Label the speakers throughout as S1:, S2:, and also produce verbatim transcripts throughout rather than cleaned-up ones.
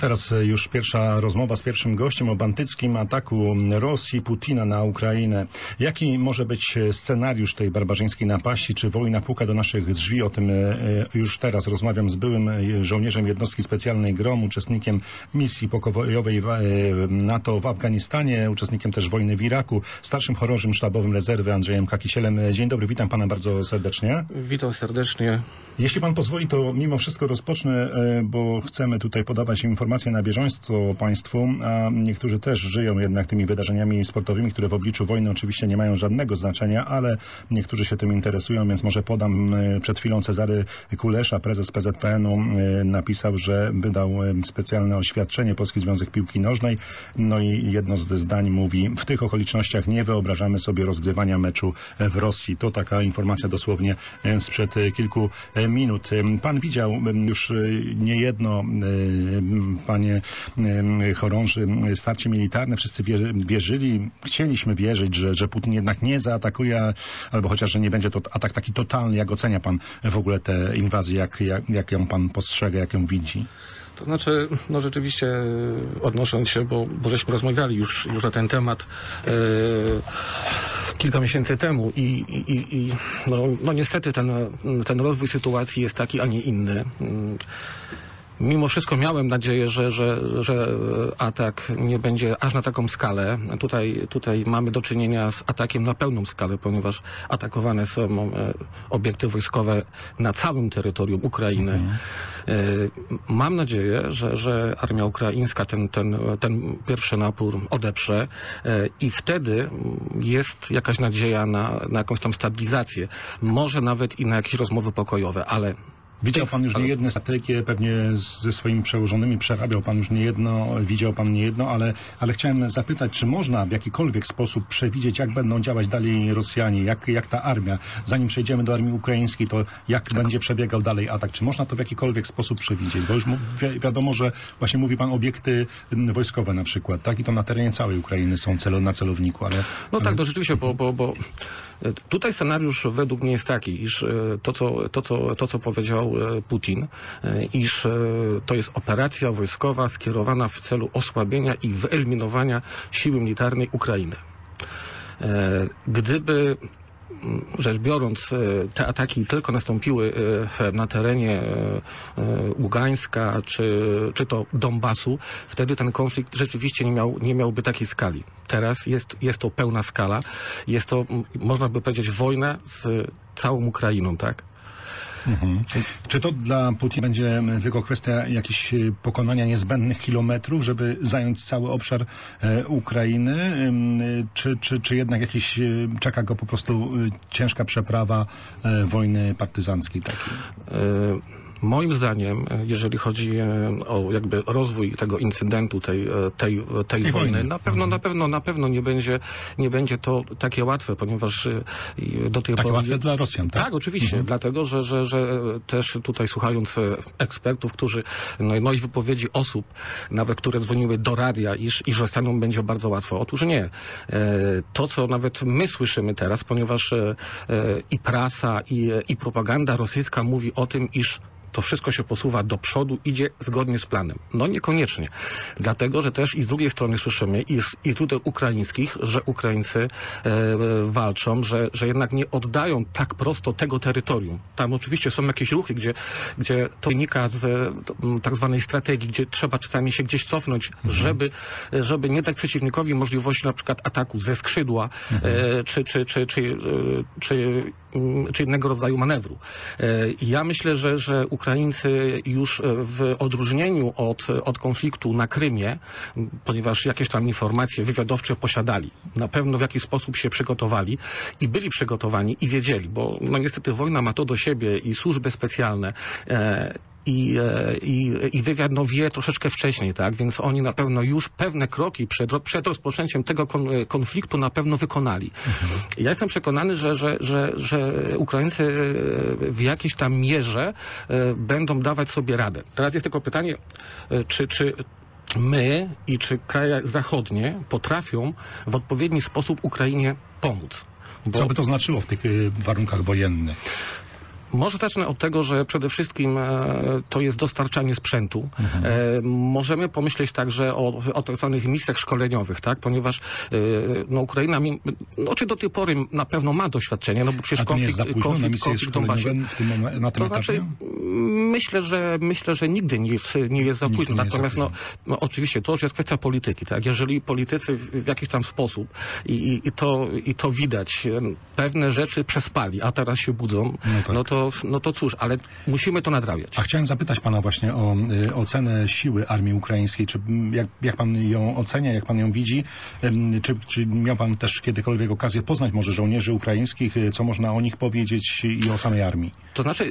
S1: Teraz już pierwsza rozmowa z pierwszym gościem o bandyckim ataku Rosji, Putina na Ukrainę. Jaki może być scenariusz tej barbarzyńskiej napaści? Czy wojna puka do naszych drzwi? O tym już teraz rozmawiam z byłym żołnierzem jednostki specjalnej GROM, uczestnikiem misji pokojowej NATO w Afganistanie, uczestnikiem też wojny w Iraku, starszym chorążym sztabowym rezerwy Andrzejem Kakisielem. Dzień dobry, witam pana bardzo serdecznie.
S2: Witam serdecznie.
S1: Jeśli pan pozwoli, to mimo wszystko rozpocznę, bo chcemy tutaj podawać informacje na bieżąco państwu, a niektórzy też żyją jednak tymi wydarzeniami sportowymi, które w obliczu wojny oczywiście nie mają żadnego znaczenia, ale niektórzy się tym interesują, więc może podam. Przed chwilą Cezary Kulesza, prezes P Z P N u, napisał, że wydał specjalne oświadczenie Polski Związek Piłki Nożnej. No i jedno z zdań mówi: w tych okolicznościach nie wyobrażamy sobie rozgrywania meczu w Rosji. To taka informacja dosłownie sprzed kilku minut. Pan widział już niejedno, panie chorąży, starcie militarne. Wszyscy wierzyli, chcieliśmy wierzyć, że, że Putin jednak nie zaatakuje, albo chociaż, że nie będzie to atak taki totalny. Jak ocenia pan w ogóle tę inwazję? Jak, jak, jak ją pan postrzega, jak ją widzi?
S2: To znaczy, no rzeczywiście odnosząc się, bo, bo żeśmy rozmawiali już, już na ten temat e, kilka miesięcy temu i, i, i no, no niestety ten, ten rozwój sytuacji jest taki, a nie inny. Mimo wszystko miałem nadzieję, że, że, że atak nie będzie aż na taką skalę. Tutaj, tutaj mamy do czynienia z atakiem na pełną skalę, ponieważ atakowane są obiekty wojskowe na całym terytorium Ukrainy. Mhm. Mam nadzieję, że, że armia ukraińska ten, ten, ten pierwszy napór odeprze i wtedy jest jakaś nadzieja na, na jakąś tam stabilizację. Może nawet i na jakieś rozmowy pokojowe, ale
S1: widział pan już niejedne strategie, pewnie ze swoimi przełożonymi przerabiał pan już niejedno, widział pan niejedno, ale, ale chciałem zapytać, czy można w jakikolwiek sposób przewidzieć, jak będą działać dalej Rosjanie, jak, jak ta armia, zanim przejdziemy do armii ukraińskiej, to jak tak będzie przebiegał dalej atak? Czy można to w jakikolwiek sposób przewidzieć? Bo już wi wiadomo, że właśnie mówi pan obiekty wojskowe na przykład, tak? I to na terenie całej Ukrainy są celo, na celowniku, ale...
S2: No tak, no rzeczywiście, bo, bo, bo tutaj scenariusz według mnie jest taki, iż to, co, to, co, to, co powiedział Putin, iż to jest operacja wojskowa skierowana w celu osłabienia i wyeliminowania siły militarnej Ukrainy. Gdyby, rzecz biorąc, te ataki tylko nastąpiły na terenie Ługańska czy, czy to Donbasu, wtedy ten konflikt rzeczywiście nie miał, nie miałby takiej skali. Teraz jest, jest to pełna skala. Jest to, można by powiedzieć, wojna z całą Ukrainą, tak?
S1: Mhm. Czy to dla Putina będzie tylko kwestia jakiegoś pokonania niezbędnych kilometrów, żeby zająć cały obszar e, Ukrainy, e, czy, czy, czy jednak jakieś, e, czeka go po prostu e, ciężka przeprawa e, wojny partyzanckiej takiej?
S2: Y Moim zdaniem, jeżeli chodzi o jakby rozwój tego incydentu, tej, tej, tej, tej wojny, wojny, na pewno, na pewno, na pewno nie będzie, nie będzie to takie łatwe, ponieważ do tej
S1: takie
S2: pory...
S1: łatwe dla Rosjan, tak?
S2: Tak, oczywiście,
S1: mhm.
S2: dlatego, że, że, że też tutaj słuchając ekspertów, którzy, no, no i wypowiedzi osób, nawet które dzwoniły do radia, iż, iż Rosjanom będzie bardzo łatwo. Otóż nie. To, co nawet my słyszymy teraz, ponieważ i prasa, i, i propaganda rosyjska mówi o tym, iż to wszystko się posuwa do przodu, idzie zgodnie z planem. No niekoniecznie. Dlatego, że też i z drugiej strony słyszymy i z i źródeł ukraińskich, że Ukraińcy e, walczą, że, że jednak nie oddają tak prosto tego terytorium. Tam oczywiście są jakieś ruchy, gdzie, gdzie to wynika z m, tak zwanej strategii, gdzie trzeba czasami się gdzieś cofnąć, mhm. żeby, żeby nie dać przeciwnikowi możliwości na przykład ataku ze skrzydła, mhm. e, czy, czy, czy, czy, czy, czy, czy innego rodzaju manewru. E, ja myślę, że, że Ukraińcy już w odróżnieniu od, od konfliktu na Krymie, ponieważ jakieś tam informacje wywiadowcze posiadali, na pewno w jakiś sposób się przygotowali i byli przygotowani i wiedzieli, bo no niestety wojna ma to do siebie i służby specjalne e, I, i, i wywiad no wie troszeczkę wcześniej, tak? Więc oni na pewno już pewne kroki przed, przed rozpoczęciem tego kon, konfliktu na pewno wykonali. Mhm. Ja jestem przekonany, że, że, że, że Ukraińcy w jakiejś tam mierze będą dawać sobie radę. Teraz jest tylko pytanie, czy, czy my i czy kraje zachodnie potrafią w odpowiedni sposób Ukrainie pomóc.
S1: Bo... Co by to znaczyło w tych warunkach wojennych?
S2: Może zacznę od tego, że przede wszystkim e, to jest dostarczanie sprzętu.
S1: Mhm.
S2: E, możemy pomyśleć także o, o tak zwanych misjach szkoleniowych, tak? Ponieważ e, no, Ukraina, mi, no, czy do tej pory na pewno ma doświadczenie, no bo przecież
S1: A to nie jest
S2: konflikt,
S1: za późno na
S2: konflikt,
S1: misje
S2: konflikt w Donbasie.
S1: szkoleniowe w tym, momen- na tym
S2: To
S1: etapie?
S2: znaczy, myślę, że myślę, że nigdy nie jest, nie jest za
S1: Nigdy
S2: późno.
S1: nie jest za
S2: Natomiast no,
S1: późno.
S2: no, oczywiście to już jest kwestia polityki, tak? Jeżeli politycy w, w jakiś tam sposób i, i, i, to, i to widać, em, pewne rzeczy przespali, a teraz się budzą,
S1: No tak.
S2: no, to, no to cóż, ale musimy to nadrabiać.
S1: A chciałem zapytać pana właśnie o y, ocenę siły armii ukraińskiej. Czy m, jak, jak pan ją ocenia, jak pan ją widzi? Ym, czy, czy miał pan też kiedykolwiek okazję poznać może żołnierzy ukraińskich? Y, co można o nich powiedzieć i o samej armii?
S2: To znaczy,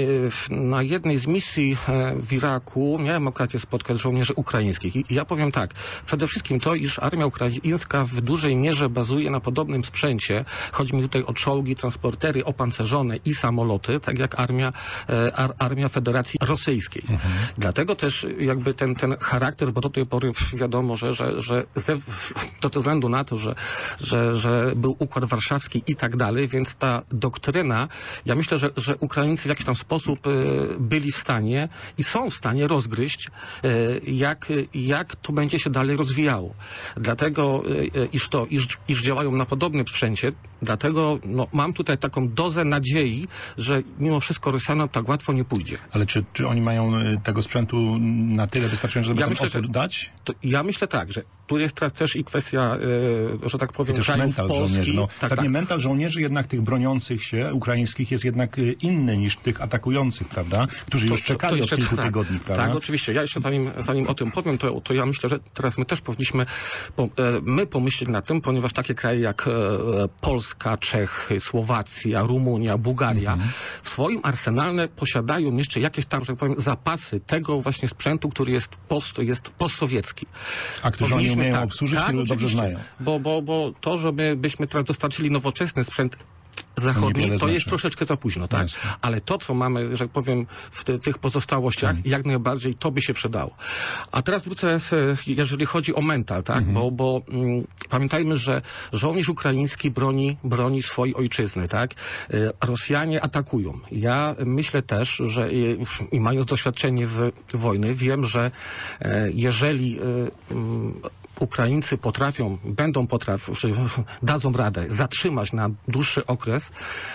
S2: e, na jednej z misji e, w Iraku miałem okazję spotkać żołnierzy ukraińskich. I ja powiem tak, przede wszystkim to, iż armia ukraińska w dużej mierze bazuje na podobnym sprzęcie. Chodzi mi tutaj o czołgi, transportery opancerzone i samoloty, tak jak armia, e, ar, armia Federacji Rosyjskiej.
S1: Mhm.
S2: Dlatego też jakby ten, ten charakter, bo do tej pory wiadomo, że, że, że ze, to ze względu na to, że, że, że był Układ Warszawski i tak dalej, więc ta doktryna, ja myślę, że, że Ukraińcy w jakiś tam sposób e, byli w stanie i są w stanie rozgryźć, e, jak, jak to będzie się dalej rozwijało. Dlatego, e, iż to, iż, iż działają na podobnym sprzęcie, dlatego no, mam tutaj taką dozę nadziei, że mimo wszystko Rosjanom tak łatwo nie pójdzie.
S1: Ale czy, czy oni mają y, tego sprzętu na tyle wystarczająco, żeby
S2: Ja
S1: ten
S2: myślę,
S1: opór
S2: że-
S1: dać?
S2: To ja myślę tak, że tu jest teraz też i kwestia, e, że tak
S1: I
S2: powiem,
S1: też
S2: krajów
S1: mental
S2: Polski.
S1: żołnierzy. No,
S2: tak,
S1: pewnie
S2: tak.
S1: mental żołnierzy jednak tych broniących się ukraińskich jest jednak y, inny niż tych atakujących, prawda? Którzy już czekali od
S2: jeszcze-
S1: kilku
S2: tak,
S1: tygodni, prawda?
S2: Tak, oczywiście. Ja jeszcze zanim, zanim o tym powiem, to, to ja myślę, że teraz my też powinniśmy po, e, my pomyśleć nad tym, ponieważ takie kraje jak e, Polska, Czechy, Słowacja, Rumunia, Bułgaria
S1: Mhm.
S2: w swoim arsenale posiadają jeszcze jakieś tam, że tak powiem, zapasy tego właśnie sprzętu, który jest post, jest postsowiecki.
S1: A którzy oni
S2: Powinniśmy-
S1: umieją
S2: tak,
S1: obsłużyć,
S2: tak,
S1: którzy dobrze
S2: oczywiście.
S1: znają.
S2: Bo, bo, bo to, że my byśmy teraz dostarczyli nowoczesny sprzęt zachodni,
S1: niewiele
S2: to jest
S1: znaczy.
S2: troszeczkę za późno, tak?
S1: Jasne.
S2: Ale to, co mamy, że tak powiem, w ty, tych pozostałościach,
S1: Mhm.
S2: jak najbardziej to by się przydało. A teraz wrócę, w- jeżeli chodzi o mental, tak?
S1: Mhm.
S2: Bo, bo mm, pamiętajmy, że żołnierz ukraiński broni, broni swojej ojczyzny, tak? Y, Rosjanie atakują. Ja myślę też, że i, i mając doświadczenie z wojny, wiem, że e, jeżeli y, mm, Ukraińcy potrafią, będą potrafią, czy dadzą radę zatrzymać na dłuższy okres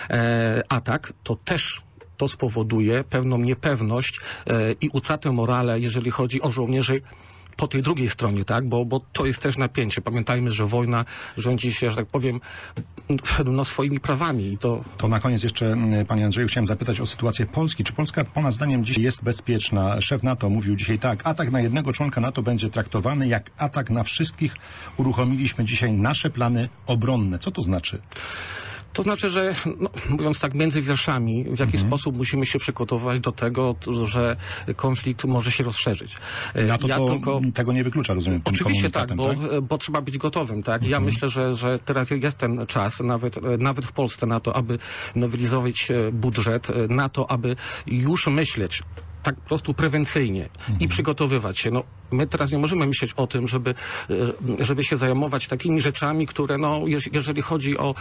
S2: e, atak, to też to spowoduje pewną niepewność e, i utratę morale, jeżeli chodzi o żołnierzy po tej drugiej stronie, tak? Bo, bo to jest też napięcie. Pamiętajmy, że wojna rządzi się, że tak powiem, no, swoimi prawami i to
S1: To na koniec jeszcze, m, panie Andrzeju, chciałem zapytać o sytuację Polski. Czy Polska, pana zdaniem, dziś jest bezpieczna? Szef NATO mówił dzisiaj tak, atak na jednego członka NATO będzie traktowany jak atak na wszystkich. Uruchomiliśmy dzisiaj nasze plany obronne. Co to znaczy?
S2: To znaczy, że no, mówiąc tak między wierszami, w jaki
S1: Mhm.
S2: sposób musimy się przygotowywać do tego, że konflikt może się rozszerzyć. E,
S1: NATO
S2: ja
S1: to
S2: tylko...
S1: tego nie wyklucza, rozumiem, tym
S2: Oczywiście tak,
S1: komunikatem,
S2: bo, bo trzeba być gotowym, tak? Ja
S1: Mhm.
S2: myślę, że, że teraz jest ten czas, nawet, nawet w Polsce na to, aby nowelizować e, budżet, e, na to, aby już myśleć tak po prostu prewencyjnie
S1: Mhm.
S2: i przygotowywać się. No, my teraz nie możemy myśleć o tym, żeby, e, żeby się zajmować takimi rzeczami, które, no, jeż- jeżeli chodzi o,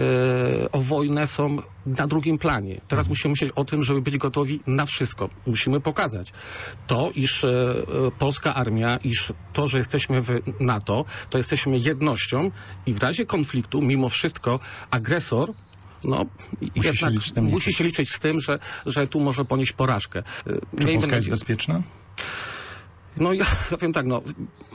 S2: e, o wojnę, są na drugim planie. Teraz
S1: Mhm.
S2: musimy myśleć o tym, żeby być gotowi na wszystko. Musimy pokazać to, iż e, e, polska armia, iż to, że jesteśmy w NATO, to jesteśmy jednością i w razie konfliktu, mimo wszystko, agresor no,
S1: Musi
S2: jednak
S1: się liczyć z tym
S2: musi
S1: liczyć.
S2: się liczyć z tym, że, że tu może ponieść porażkę. E,
S1: Czy
S2: miejmy
S1: Polska jest
S2: nadzieję-
S1: bezpieczna?
S2: No ja, ja powiem tak, no...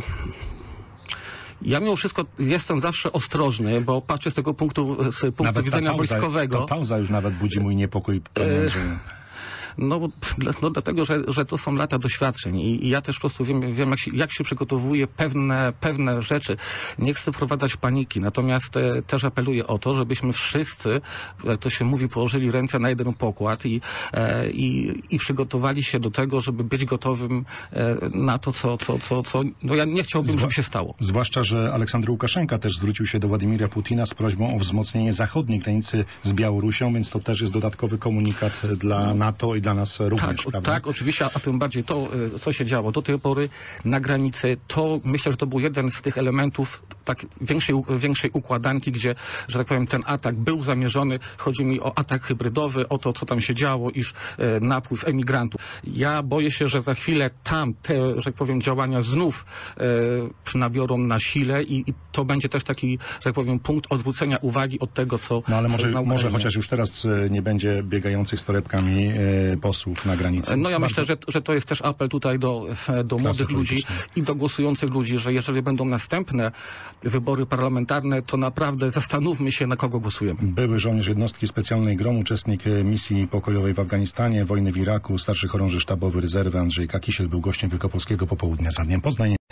S2: Ja mimo wszystko jestem zawsze ostrożny, bo patrzę z tego punktu, z punktu
S1: Nawet ta
S2: widzenia
S1: pauza,
S2: wojskowego.
S1: ta pauza już nawet budzi mój niepokój, panie
S2: E,
S1: Andrzeju.
S2: No, no dlatego, że, że to są lata doświadczeń i, i ja też po prostu wiem, wiem jak, się, jak się przygotowuje pewne, pewne rzeczy. Nie chcę wprowadzać paniki, natomiast e, też apeluję o to, żebyśmy wszyscy, jak to się mówi, położyli ręce na jeden pokład i, e, i, i przygotowali się do tego, żeby być gotowym e, na to, co, co, co, co no ja nie chciałbym,
S1: Zwa-
S2: żeby się stało.
S1: Zwłaszcza, że Aleksander Łukaszenka też zwrócił się do Władimira Putina z prośbą o wzmocnienie zachodniej granicy z Białorusią, więc to też jest dodatkowy komunikat dla NATO i dla nas również,
S2: tak,
S1: prawda?
S2: Tak, oczywiście, a tym bardziej to, co się działo do tej pory na granicy, to myślę, że to był jeden z tych elementów tak większej, większej układanki, gdzie, że tak powiem, ten atak był zamierzony. Chodzi mi o atak hybrydowy, o to, co tam się działo, iż e, napływ emigrantów. Ja boję się, że za chwilę tam te, że tak powiem, działania znów e, nabiorą na sile i, i to będzie też taki, że tak powiem, punkt odwrócenia uwagi od tego, co...
S1: No ale może,
S2: co
S1: może chociaż już teraz e, nie będzie biegających z torebkami e, posłów na granicy.
S2: No ja
S1: Bardzo...
S2: myślę, że, że to jest też apel tutaj do, do młodych ludzi i do głosujących ludzi, że jeżeli będą następne wybory parlamentarne, to naprawdę zastanówmy się, na kogo głosujemy.
S1: Były żołnierz jednostki specjalnej GROM, uczestnik misji pokojowej w Afganistanie, wojny w Iraku, starszy chorąży sztabowy rezerwy Andrzej Kakisiel był gościem Wielkopolskiego Popołudnia z Radiem Poznań.